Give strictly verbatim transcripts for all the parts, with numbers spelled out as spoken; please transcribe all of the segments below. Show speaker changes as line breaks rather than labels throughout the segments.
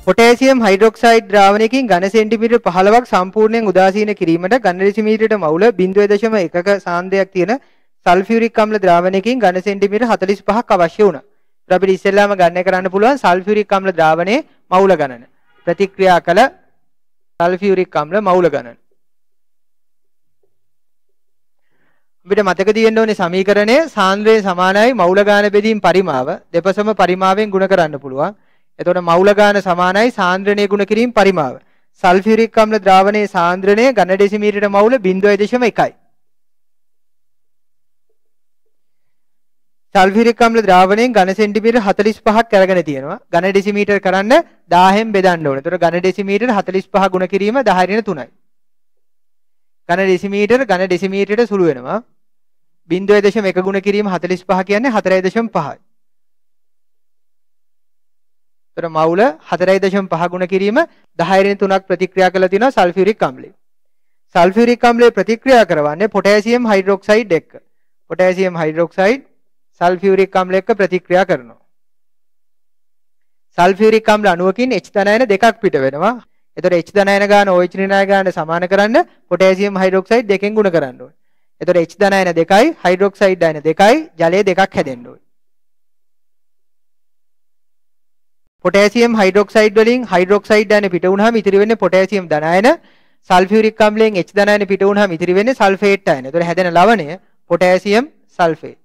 Potassium hydroxide ද්‍රාවණයකින් ඝන සෙන්ටිමීටර පහළොවක් සම්පූර්ණයෙන් උදාසීන කිරීමට ඝන ඩෙසිමීටරයට මවුල zero point one ක සාන්ද්‍රයක් තියෙන සල්ෆියුරික් අම්ල ද්‍රාවණයකින් ඝන සෙන්ටිමීටර හතළිස් පහක් අවශ්‍ය වුණා. අපිට ඉස්සෙල්ලාම ගණනය කරන්න පුළුවන් සල්ෆියුරික් අම්ල ද්‍රාවණයේ මවුල ගණන. ප්‍රතික්‍රියා කළ සල්ෆියුරික් අම්ල මවුල ගණන. අපිට මතක තියෙන්න ඕනේ සමීකරණය සාන්ද්‍රයෙන් සමානයි මවුල ගාන බෙදීම් පරිමාව දෙපසම පරිමාවෙන් ගුණ කරන්න පුළුවන්. එතකොට මවුල ගාන සමානයි සාන්ද්‍රණයේ ගුණ කිරීම පරිමාව. සල්ෆියුරික් අම්ල ද්‍රාවණයේ සාන්ද්‍රණය ඝන ඩෙසිමීටරයට මවුල zero point one. සල්ෆියුරික් අම්ල ද්‍රාවණයෙන් ඝන සෙන්ටිමීටර හතළිස් පහක් අරගෙන තියෙනවා. ඝන ඩෙසිමීටර කරන්න දහයෙන් බෙදන්න ඕනේ. එතකොට ඝන ඩෙසිමීටර හතළිස් පහ ගුණ කිරීම දහ ඍණ තුනයි. ඝන ඩෙසිමීටර ඝන ඩෙසිමීටරයට සුළු වෙනවා. zero point one ගුණ කිරීම හතළිස් පහ කියන්නේ four point five. එතකොට මවුල four point five ගුණ කිරීම දහ ඍණ තුනක් ප්‍රතික්‍රියා කරලා තිනවා සල්ෆියුරික් අම්ලය. සල්ෆියුරික් අම්ලය ප්‍රතික්‍රියා කරවන්නේ පොටෑසියම් හයිඩ්‍රොක්සයිඩ් එක්ක. පොටෑසියම් හයිඩ්‍රොක්සයිඩ් සල්ෆියුරික් අම්ල එක්ක ප්‍රතික්‍රියා කරනවා. සල්ෆියුරික් අම්ල අණුවකින් H ධනායන දෙකක් පිට වෙනවා. එතකොට H ධනායන ගාන OH ඍණායන ගාන සමාන කරන්න පොටෑසියම් හයිඩ්‍රොක්සයිඩ් දෙකෙන් ගුණ කරන්න ඕනේ. එතකොට H ධනායන දෙකයි හයිඩ්‍රොක්සයිඩ් ධනායන දෙකයි ජලය දෙකක් හැදෙන්න ඕනේ. පොටෑසියම් හයිඩ්‍රොක්සයිඩ් වලින් හයිඩ්‍රොක්සයිඩ් ධනායන පිට වුණාම ඉතිරි වෙන්නේ පොටෑසියම් ධනායන. සල්ෆියුරික් අම්ලයෙන් H ධනායන පිට වුණාම ඉතිරි වෙන්නේ සල්ෆේට් ධනායන. එතකොට හැදෙන ලවණය පොටෑසියම් සල්ෆේට්.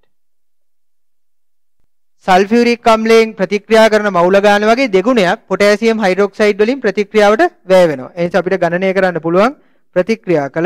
සල්ෆියුරික් අම්ලයෙන් ප්‍රතික්‍රියා කරන මවුල ගාන වගේ දෙගුණයක් පොටෑසියම් හයිඩ්‍රොක්සයිඩ් වලින් ප්‍රතික්‍රියාවට වැය වෙනවා. ඒ නිසා අපිට ගණනය කරන්න පුළුවන් ප්‍රතික්‍රියා කළ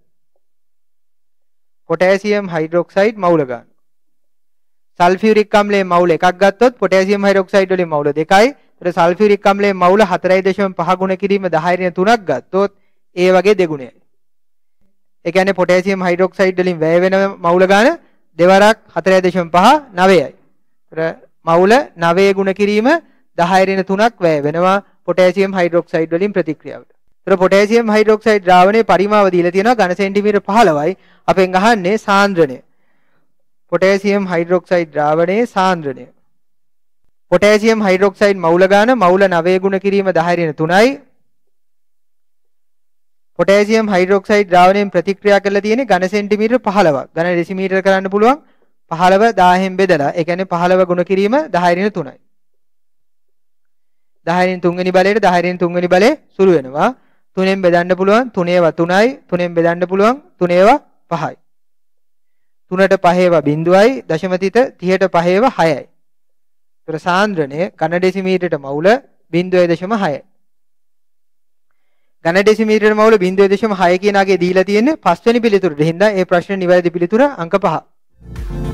පොටෑසියම් හයිඩ්‍රොක්සයිඩ් මවුල ගාන. සල්ෆියුරික් අම්ලයෙන් මවුල එකක් ගත්තොත් පොටෑසියම් හයිඩ්‍රොක්සයිඩ් වලින් මවුල දෙකයි. ඒතර සල්ෆියුරික් අම්ලයෙන් මවුල four point five ගුණ කිරීම දහ ඍණ තුනක් ගත්තොත් ඒ වගේ දෙගුණයයි. ඒ කියන්නේ පොටෑසියම් හයිඩ්‍රොක්සයිඩ් වලින් වැය වෙන මවුල ගාන දෙවරක් four point five නවයයි. මවුල නවය ගුණ කිරීම දහ ඍණ තුනක් වැය වෙනවා පොටෑසියම් හයිඩ්‍රොක්සයිඩ් වලින් ප්‍රතික්‍රියාවට. ඒතර පොටෑසියම් හයිඩ්‍රොක්සයිඩ් ද්‍රාවණයේ පරිමාව දීලා තියෙනවා ඝන සෙන්ටිමීටර පහළොවයි. අපෙන් අහන්නේ සාන්ද්‍රණය. පොටෑසියම් හයිඩ්‍රොක්සයිඩ් ද්‍රාවණයේ සාන්ද්‍රණය. පොටෑසියම් හයිඩ්‍රොක්සයිඩ් මවුල ගාන මවුල නවය ගුණ කිරීම දහ ඍණ තුනයි. පොටෑසියම් හයිඩ්‍රොක්සයිඩ් ද්‍රාවණයෙන් ප්‍රතික්‍රියා කරලා තියෙන්නේ ඝන සෙන්ටිමීටර පහළොවක්. ඝන ඩෙසිමීටර කරන්න පුළුවන් පහළොව දහයෙන් බෙදලා. ඒ කියන්නේ පහළොව ගුණ කිරීම දහ ඍණ තුනයි. දහ ඍණ තුන් වෙනි බලයට දහ ඍණ තුන් වෙනි බලය සුළු වෙනවා. තුනෙන් බෙදන්න පුළුවන් තුනේව තුනයි. තුනෙන් බෙදන්න පුළුවන් තුනේව පහයි. තුනට පහේව බිංදුවයි. දශම තිත තිහට පහේව හයයි. ඒතර සාන්ද්‍රණය ඝන ඩෙසිමීටරයට මවුල zero point six. ඝන ඩෙසිමීටරයට මවුල zero point six කියන අගේ දීලා තියෙන්නේ පස් වෙනි පිළිතුරට. හින්දා ඒ ප්‍රශ්නේ නිවැරදි පිළිතුර අංක පහ.